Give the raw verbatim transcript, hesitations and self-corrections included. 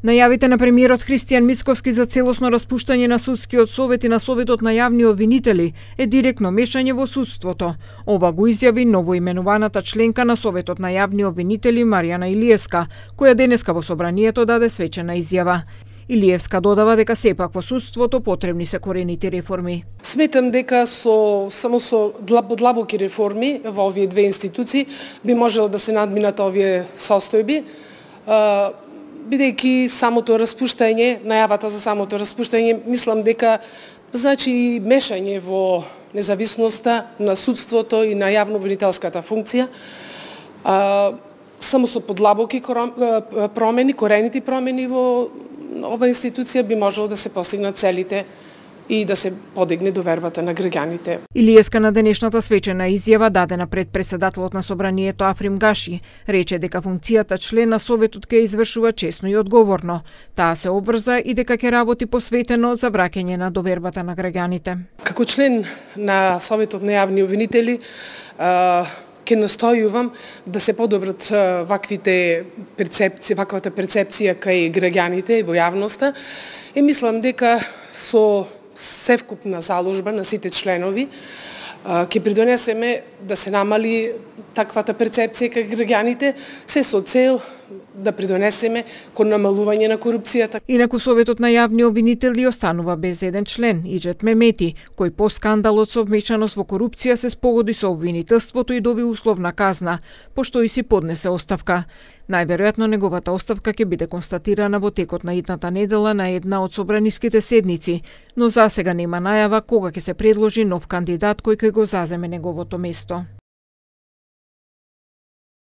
Најавите на премиерот Христијан Мицкоски за целосно распуштање на судскиот совет и на советот на јавни обвинители е директно мешање во судството. Ова го изјави новоименуваната членка на советот на јавни обвинители Маријана Илиевска, која денеска во собранието даде свечена изјава. Илиевска додава дека сепак во судството потребни се корените реформи. Сметам дека со само со длабоки реформи во овие две институции би можело да се надминат овие состојби, бидејќи самото распуштање, најавата за самото распуштање, мислам дека значи мешање во независноста на судството и на јавно-обвинителската функција. Само со подлабоки промени, корените промени во ова институција би можело да се постигнат целите и да се подигне довербата на граѓаните. Илиевска на денешната свечена изјава дадена пред председателот на собранието Африм Гаши рече дека функцијата член на советот ќе извршува честно и одговорно. Таа се обврза и дека ќе работи посветено за враќање на довербата на граѓаните. Како член на советот на јавни обвинители, ќе настојувам да се подобрат ваквите перцепции, ваквата перцепција кај граѓаните и во јавноста. И мислам дека со севкупна заложба на сите членови ќе придонесеме да се намали таквата перцепција кај граѓаните, се со цел да придонесеме кон намалување на корупцијата. Инаку советот на јавни обвинители останува без еден член, Иџет Мемети, кој по скандалот со вмешаност во корупција се спогоди со обвинителството и доби условна казна, пошто и си поднесе оставка. Најверојатно неговата оставка ќе биде констатирана во текот на идната недела на една од собраниските седници, но засега нема најава кога ќе се предложи нов кандидат кој ќе го заземе неговото место.